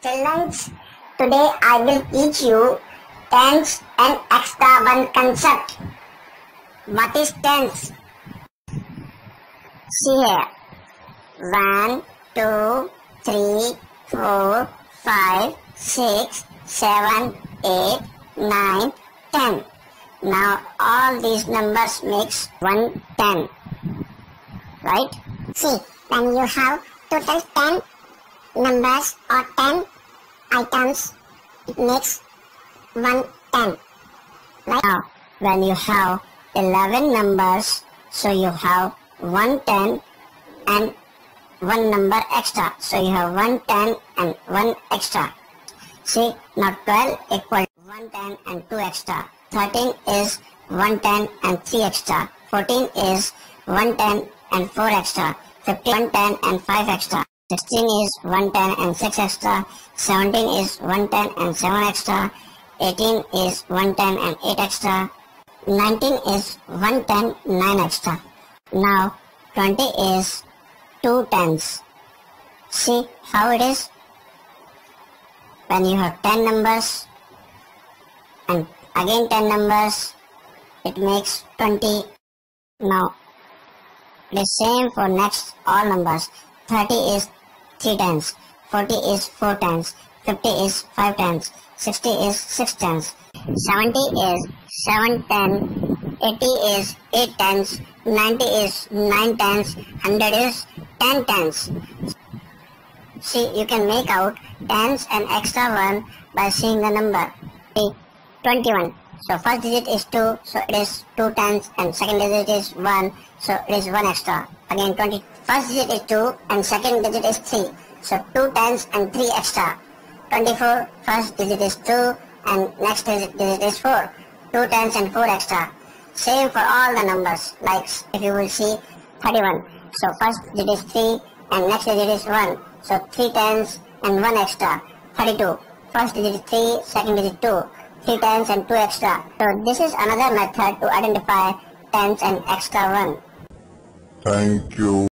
Children, today I will teach you tens and extra one concept. What is tens? See here. 1, 2, 3, 4, 5, 6, 7, 8, 9, 10. Now all these numbers makes 110. Right? See, when you have total 10 numbers or 10 items, it makes 110. Right? Now, when you have 11 numbers, so you have 110 and one number extra. So you have 110 and 1 extra. See, now 12 equal 110 and 2 extra. 13 is 110 and 3 extra. 14 is 110 and 4 extra. 15, 110 and 5 extra. 16 is 110 and 6 extra. 17 is 110 and 7 extra. 18 is 110 and 8 extra. 19 is 110, 9 extra. Now 20 is 2 tens. See how it is? When you have 10 numbers and again 10 numbers, it makes 20. Now the same for next all numbers. 30 is 3 tens, 40 is 4 tens, 50 is 5 tens, 60 is 6 tens, 70 is 7 tens, 80 is 8 tens, 90 is 9 tens, 100 is 10 tens. See, you can make out tens and extra 1 by seeing the number. See, 21. So first digit is 2, so it is 2 tens, and second digit is 1, so it is 1 extra. Again 20. First digit is 2 and second digit is 3, so 2 tens and 3 extra. 24. First digit is 2 and next digit is 4, 2 tens and 4 extra. Same for all the numbers. Like if you will see 31. So first digit is 3 and next digit is 1, so 3 tens and 1 extra. 32. First digit is 3, second digit 2. 3 tens and 2 extra. So this is another method to identify tens and extra 1. Thank you.